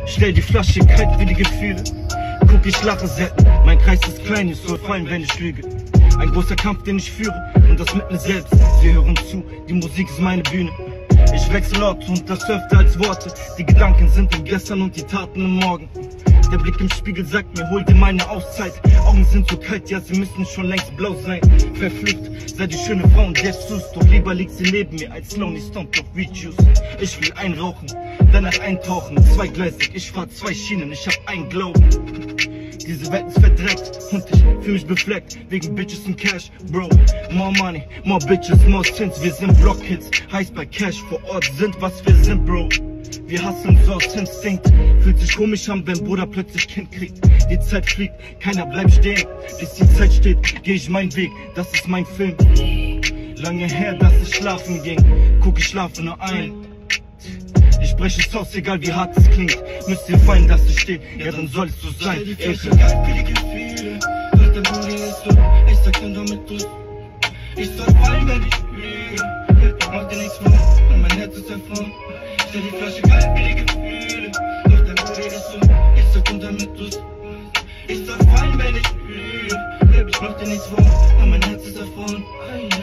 Stell die Flasche kalt wie die Gefühle. Guck, ich lache selten, mein Kreis ist klein, ich soll fallen, wenn ich lüge. Ein großer Kampf, den ich führe, und das mit mir selbst. Sie hören zu, die Musik ist meine Bühne. Ich wechsle Orte und das öfter als Worte. Die Gedanken sind im Gestern und die Taten im Morgen. Der Blick im Spiegel sagt mir, hol dir meine Auszeit. Augen sind so kalt, ja, sie müssen schon längst blau sein. Verflucht, sei die schöne Frau und der Sus. Doch lieber liegt sie neben mir als Lonely Stone auf Weed Juice. Ich will einrauchen, danach eintauchen. Zweigleisig, ich fahr 2 Schienen, ich hab einen Glauben. Diese Welt ist verdreckt und ich fühl mich befleckt wegen Bitches und Cash, Bro. More money, more bitches, more sins. Wir sind Blockkids, heißt bei Cash vor Ort sind, was wir sind, Bro. Wir hasseln so aus Instinkt. Fühlt sich komisch an, wenn Bruder plötzlich Kind kriegt. Die Zeit fliegt, keiner bleibt stehen. Bis die Zeit steht, geh ich meinen Weg, das ist mein Film. Lange her, dass ich schlafen ging, guck, ich schlafe nur ein. Ich breche es aus, egal wie hart es klingt. Müsst ihr fein, dass ich stehe, ja dann soll es so sein. Ich stell die kalt wie die Gefühle, doch der Booty ist so, ich sag dann damit durch. Ich soll fallen, wenn ich lüge, mach dir nichts vor, und mein Herz ist erfroren. Stell die Flasche kalt wie die Gefühle, doch der Booty ist so, ich sag dann damit durch. Ich soll fallen, wenn ich lüge, ich mach dir nichts vor, und mein Herz ist erfroren.